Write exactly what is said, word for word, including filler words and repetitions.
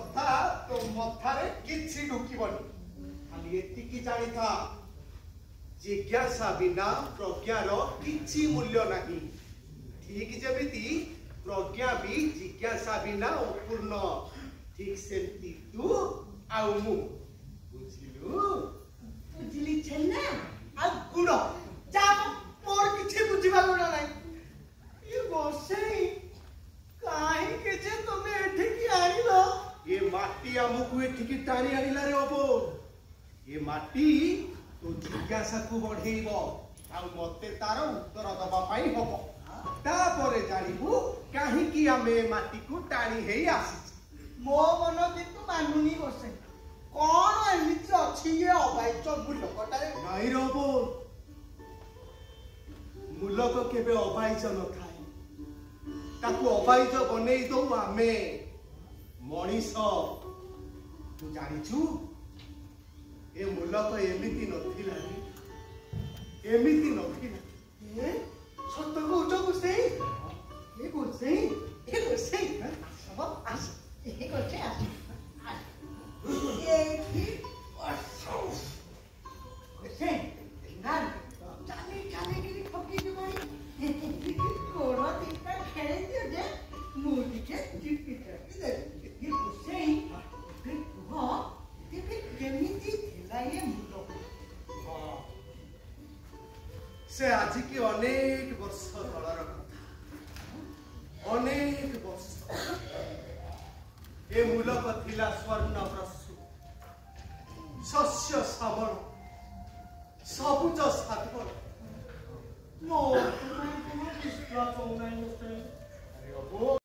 कथा तो मथारे किछि ढुकिबनी खाली एतिकी जानि था जिज्ञासा बिना प्रज्ञार किछि मूल्य नहीं ठीक जेमिति प्रज्ञा भी जिज्ञासा बिना अपूर्ण ठीक सेमती तू आउ मु बुझिलु बुझिली छेना आ गुड़ जा मोर किछि बुझिबा लोड़ा नाही ये बसेई काहे के जे तमे एठी की आनिलो ये माटी हमकु एठी की टाणी आनिला रे ओबो ये माटी तो जिज्ञासा को बढ़ेइबो आ मते तार उत्तर दबा पाई हबो तापरे जानिबु काहे की आमे माटी को टाणी हेई आसी मो मन किंतु मानुनी बसे कोन एमिति अछि ये अबाइच मुलकटारे नाही रोबो मुलक केबे अबाइच न थाए ताकू अबाइच बनेई दो आमे मनीष तू जानिछु ए मुलक एमिति नथिला एमिति नथिला ए सत कहउछ गुसे ए गुसे ए गुसे सब आस ए गुसे आस ए की असौ गुसे ना चाली चाली की ठोकी दिबई कोड़ा दिका खेले दियो जे मुडी के जिपी कर दे ये गुसे फिर हो ते फिर केमिति थिला ये मुलो से आज की अनेक वर्ष तलर कथा अनेक वर्ष ए मूलक थिला स्वर्ण प्रसु शस्य श्यामल